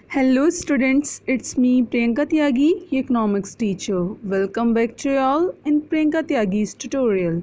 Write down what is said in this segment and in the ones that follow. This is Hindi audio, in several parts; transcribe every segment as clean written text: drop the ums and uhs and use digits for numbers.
Hello students, it's me Priyanka Tyagi, your economics teacher. Welcome back to you all in Priyanka Tyagi's tutorial.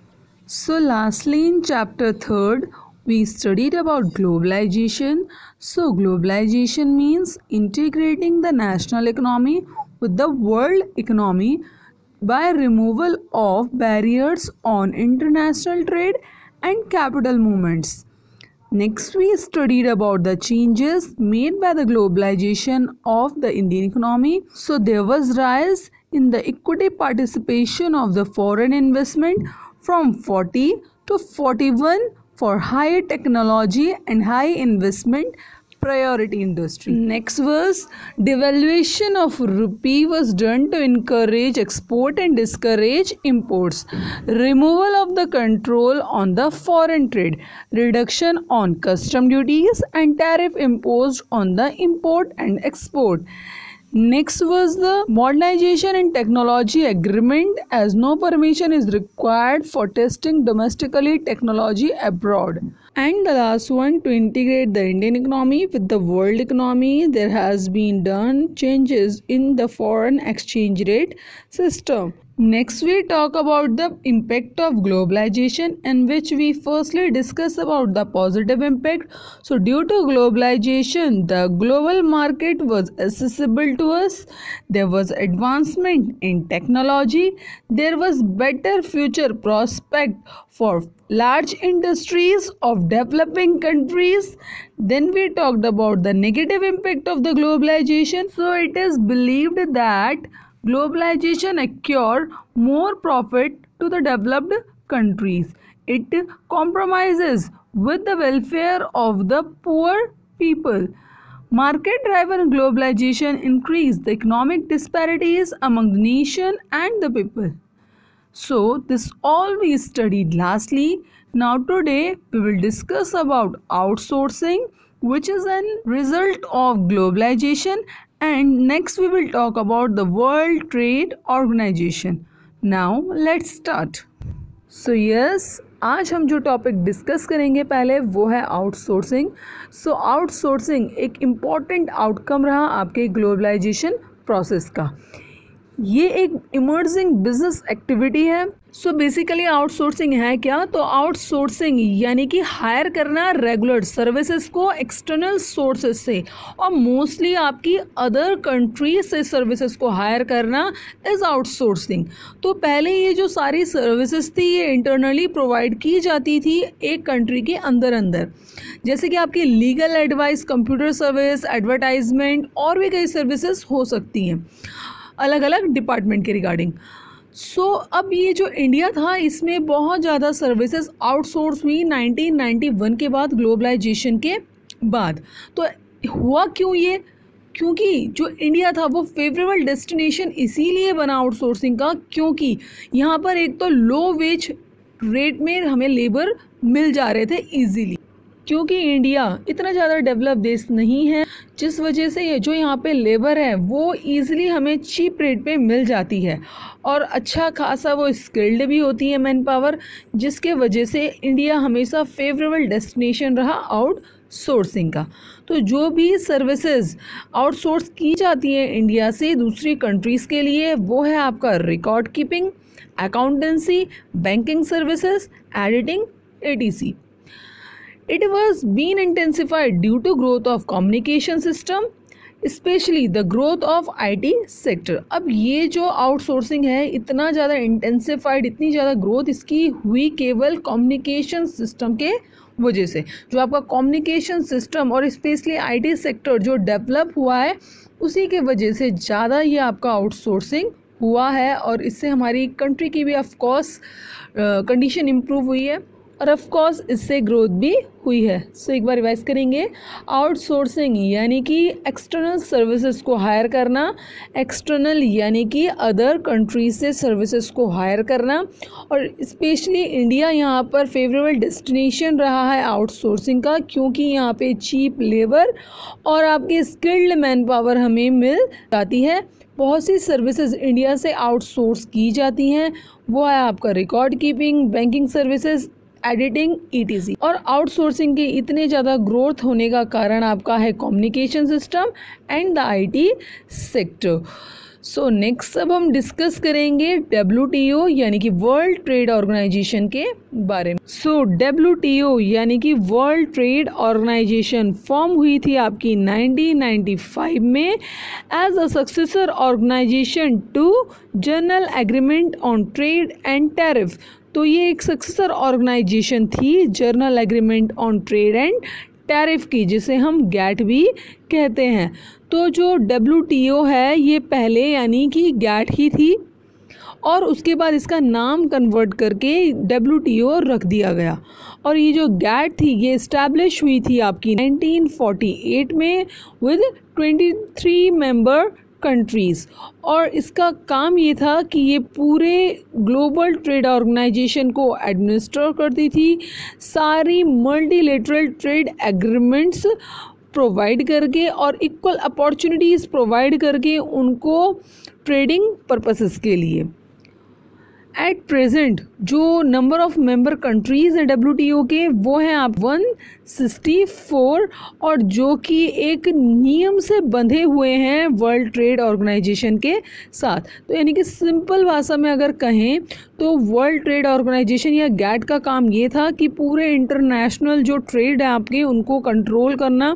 So lastly in chapter 3rd, we studied about globalization. So globalization means integrating the national economy with the world economy by removal of barriers on international trade and capital movements. Next, we studied about the changes made by the globalization of the Indian economy. So, there was rise in the equity participation of the foreign investment from 40 to 41 for higher technology and high investment priority industry. Next was devaluation of rupee was done to encourage export and discourage imports. Removal of the control on the foreign trade. Reduction on custom duties and tariff imposed on the import and export. Next was the modernization and technology agreement, as no permission is required for testing domestically technology abroad. And the last one, to integrate the Indian economy with the world economy, there has been done changes in the foreign exchange rate system. Next, we talk about the impact of globalization, in which we firstly discuss about the positive impact. So due to globalization, the global market was accessible to us. There was advancement in technology. There was better future prospect for large industries of developing countries. Then we talked about the negative impact of the globalization. So it is believed that globalization accrue more profit to the developed countries. It compromises with the welfare of the poor people. Market-driven globalization increased the economic disparities among the nation and the people. So this all we studied lastly. Now today we will discuss about outsourcing, which is a result of globalization, and next we will talk about the World Trade Organization. Now let's start. So yes, आज हम जो टॉपिक डिस्कस करेंगे पहले वो है आउटसोर्सिंग. सो आउटसोर्सिंग एक इम्पॉर्टेंट आउटकम रहा आपके ग्लोबलाइजेशन प्रोसेस का. ये एक इमर्जिंग बिजनेस एक्टिविटी है. सो बेसिकली आउटसोर्सिंग है क्या? तो आउटसोर्सिंग यानी कि हायर करना रेगुलर सर्विसेज को एक्सटर्नल सोर्सेज से, और मोस्टली आपकी अदर कंट्री से सर्विसेज को हायर करना इज़ आउटसोर्सिंग. तो पहले ये जो सारी सर्विसेज थी ये इंटरनली प्रोवाइड की जाती थी एक कंट्री के अंदर, जैसे कि आपकी legal advice, computer service, advertisement और भी कई सर्विसेज हो सकती हैं अलग अलग डिपार्टमेंट के रिगार्डिंग. सो अब ये जो इंडिया था इसमें बहुत ज़्यादा सर्विसेज आउटसोर्स हुई 1991 के बाद, ग्लोबलाइजेशन के बाद. तो हुआ क्यों ये? क्योंकि जो इंडिया था वो फेवरेबल डेस्टिनेशन इसीलिए बना आउटसोर्सिंग का, क्योंकि यहाँ पर एक तो लो वेज रेट में हमें लेबर मिल जा रहे थे ईजीली, क्योंकि इंडिया इतना ज़्यादा डेवलप देश नहीं है, जिस वजह से ये जो यहाँ पे लेबर है वो ईज़िली हमें चीप रेट पे मिल जाती है और अच्छा खासा वो स्किल्ड भी होती है मैन पावर, जिसके वजह से इंडिया हमेशा फेवरेबल डेस्टिनेशन रहा आउटसोर्सिंग का. तो जो भी सर्विसेज आउटसोर्स की जाती है इंडिया से दूसरी कंट्रीज़ के लिए, वो है आपका record keeping, accountancy, banking services, editing, etc. It was being intensified due to growth of communication system, especially the growth of IT sector. अब ये जो आउटसोर्सिंग है इतना ज़्यादा इंटेंसिफाइड, इतनी ज़्यादा ग्रोथ इसकी हुई केवल कम्युनिकेशन सिस्टम के वजह से. जो आपका कम्युनिकेशन सिस्टम और स्पेशली IT सेक्टर जो डेवलप हुआ है उसी के वजह से ज़्यादा ये आपका आउटसोर्सिंग हुआ है, और इससे हमारी कंट्री की भी ऑफकोर्स कंडीशन इम्प्रूव हुई है और ऑफ कोर्स इससे ग्रोथ भी हुई है. सो एक बार रिवाइज करेंगे. आउटसोर्सिंग यानी कि एक्सटर्नल सर्विसेज को हायर करना, एक्सटर्नल यानी कि अदर कंट्रीज से सर्विसेज को हायर करना, और स्पेशली इंडिया यहाँ पर फेवरेबल डेस्टिनेशन रहा है आउटसोर्सिंग का, क्योंकि यहाँ पे चीप लेबर और आपकी स्किल्ड मैन पावर हमें मिल जाती है. बहुत सी सर्विसेज इंडिया से आउटसोर्स की जाती हैं, वो है आपका record keeping, banking services, editing ETC। और आउटसोर्सिंग के इतने ज़्यादा ग्रोथ होने का कारण आपका है communication system and the IT sector. So next अब हम डिस्कस करेंगे WTO यानी कि वर्ल्ड ट्रेड ऑर्गेनाइजेशन के बारे में। सो WTO यानी कि वर्ल्ड ट्रेड ऑर्गेनाइजेशन फॉर्म हुई थी आपकी 1995 में as a successor organisation to general agreement on trade and tariff. तो ये एक सक्सेसर ऑर्गेनाइजेशन थी general agreement on trade and tariff की, जिसे हम GATT भी कहते हैं। तो जो WTO है ये पहले यानी कि GATT ही थी और उसके बाद इसका नाम कन्वर्ट करके WTO रख दिया गया। और ये जो GATT थी ये इस्टेब्लिश हुई थी आपकी 1948 में विद 23 मेंबर कंट्रीज़। और इसका काम ये था कि ये पूरे ग्लोबल ट्रेड ऑर्गेनाइजेशन को एडमिनिस्टर करती थी, सारी मल्टीलेटरल ट्रेड एग्रीमेंट्स प्रोवाइड करके और इक्वल अपॉर्चुनिटीज़ प्रोवाइड करके उनको ट्रेडिंग पर्पसेस के लिए। एट प्रेजेंट जो नंबर ऑफ मेंबर कंट्रीज़ हैं WTO के वो हैं आप 164, और जो कि एक नियम से बंधे हुए हैं वर्ल्ड ट्रेड ऑर्गेनाइजेशन के साथ। तो यानी कि सिंपल भाषा में अगर कहें तो वर्ल्ड ट्रेड ऑर्गेनाइजेशन या GATT का काम ये था कि पूरे इंटरनेशनल जो ट्रेड है आपके उनको कंट्रोल करना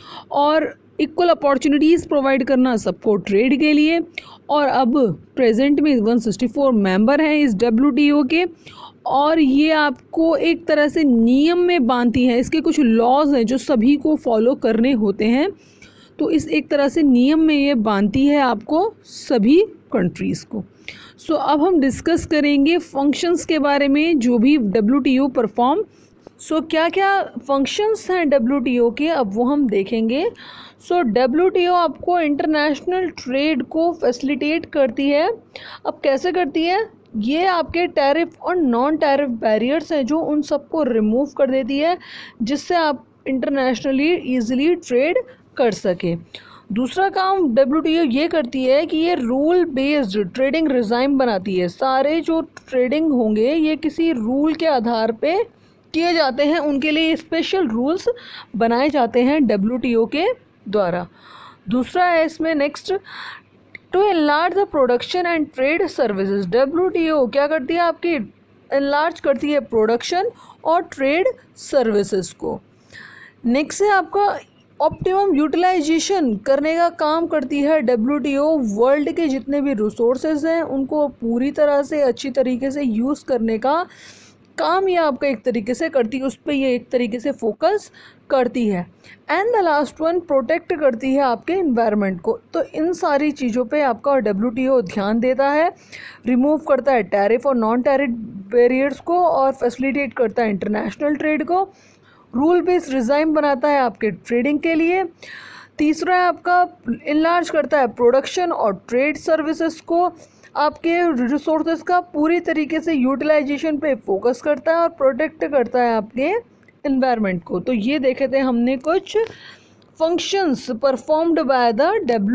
और इक्वल अपॉर्चुनिटीज़ प्रोवाइड करना सबको ट्रेड के लिए। और अब प्रेजेंट में 164 मेंबर हैं इस WTO के, और ये आपको एक तरह से नियम में बांधती है। इसके कुछ लॉज हैं जो सभी को फॉलो करने होते हैं, तो इस एक तरह से नियम में ये बांधती है आपको सभी कंट्रीज़ को। सो अब हम डिस्कस करेंगे फंक्शंस के बारे में जो भी WTO परफॉर्म। सो क्या क्या फंक्शंस हैं WTO के अब वो हम देखेंगे। सो WTO आपको इंटरनेशनल ट्रेड को फैसिलिटेट करती है। अब कैसे करती है, ये आपके टैरिफ और नॉन टैरिफ बैरियर्स हैं जो उन सबको रिमूव कर देती है, जिससे आप इंटरनेशनली ईजिली ट्रेड कर सके। दूसरा काम WTO ये करती है कि ये रूल बेस्ड ट्रेडिंग रिजाइम बनाती है। सारे जो ट्रेडिंग होंगे ये किसी रूल के आधार पे किए जाते हैं, उनके लिए स्पेशल रूल्स बनाए जाते हैं WTO के द्वारा। दूसरा है इसमें next to enlarge the production and trade services. WTO क्या करती है आपकी एनलार्ज करती है प्रोडक्शन और ट्रेड सर्विसेज को। नेक्स्ट है आपका ऑप्टिमम यूटिलाइजेशन करने का काम करती है WTO। वर्ल्ड के जितने भी रिसोर्सेज हैं उनको पूरी तरह से अच्छी तरीके से यूज़ करने का काम ये आपका एक तरीके से करती है, उस पर ये एक तरीके से फोकस करती है। And the last one protect करती है आपके इन्वायरमेंट को। तो इन सारी चीज़ों पे आपका WTO ध्यान देता है, रिमूव करता है टैरिफ और नॉन टैरिफ बैरियर्स को और फैसिलिटेट करता है इंटरनेशनल ट्रेड को, रूल बेस्ड रिजाइम बनाता है आपके ट्रेडिंग के लिए। तीसरा है आपका इनलार्ज करता है प्रोडक्शन और ट्रेड सर्विसेज को, आपके रिसोर्सेज का पूरी तरीके से यूटिलाइजेशन पे फोकस करता है और प्रोटेक्ट करता है आपके इन्वायरमेंट को। तो ये देखे थे हमने कुछ functions performed by the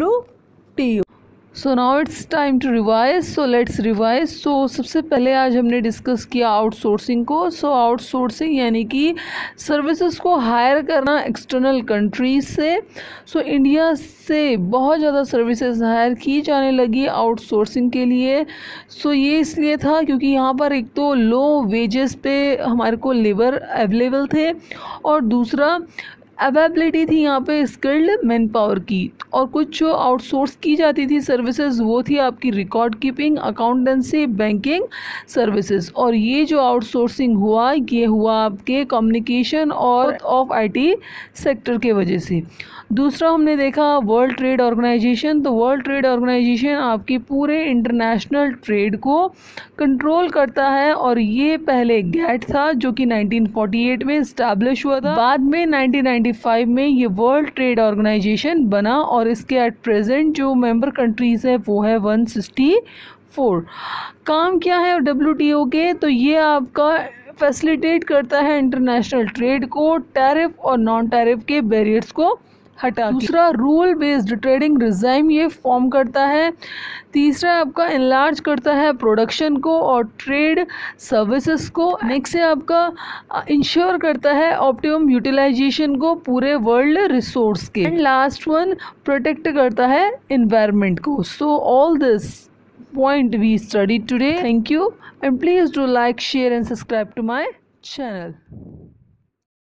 WTO। So now it's time to revise. So let's revise. So सबसे पहले आज हमने डिस्कस किया आउटसोर्सिंग को। सो आउटसोर्सिंग यानी कि सर्विसेज को हायर करना एक्सटर्नल कंट्रीज से। सो इंडिया से बहुत ज़्यादा सर्विसेज हायर की जाने लगी आउटसोर्सिंग के लिए। सो ये इसलिए था क्योंकि यहाँ पर एक तो लो वेजेस पे हमारे को लेबर अवेलेबल थे और दूसरा अवेलेबिलिटी थी यहाँ पे स्किल्ड मैन पावर की। और कुछ जो आउटसोर्स की जाती थी सर्विसेज वो थी आपकी record keeping, accountancy, banking services. और ये जो आउटसोर्सिंग हुआ ये हुआ आपके कम्युनिकेशन और ऑफ IT सेक्टर के वजह से। दूसरा हमने देखा वर्ल्ड ट्रेड ऑर्गेनाइजेशन। तो वर्ल्ड ट्रेड ऑर्गेनाइजेशन आपकी पूरे इंटरनेशनल ट्रेड को कंट्रोल करता है और ये पहले GATT था जो कि 1948 में इस्टेब्लिश हुआ था। बाद में 1995 में ये वर्ल्ड ट्रेड ऑर्गेनाइजेशन बना और इसके एट प्रेजेंट जो मेंबर कंट्रीज़ है वो है 164। काम क्या है WTO के, तो ये आपका फैसिलिटेट करता है इंटरनेशनल ट्रेड को, टैरिफ और नॉन टैरिफ के बैरियर्स को हटा। दूसरा रूल बेस्ड ट्रेडिंग रिजाइम ये फॉर्म करता है। तीसरा आपका इनलार्ज करता है प्रोडक्शन को और ट्रेड सर्विसेज को। नेक्स्ट है आपका इंश्योर करता है ऑप्टिमम यूटिलाइजेशन को पूरे वर्ल्ड रिसोर्स के। एंड लास्ट वन प्रोटेक्ट करता है इन्वायरमेंट को। So all this point we studied today. Thank you and please do like, share and subscribe to my channel.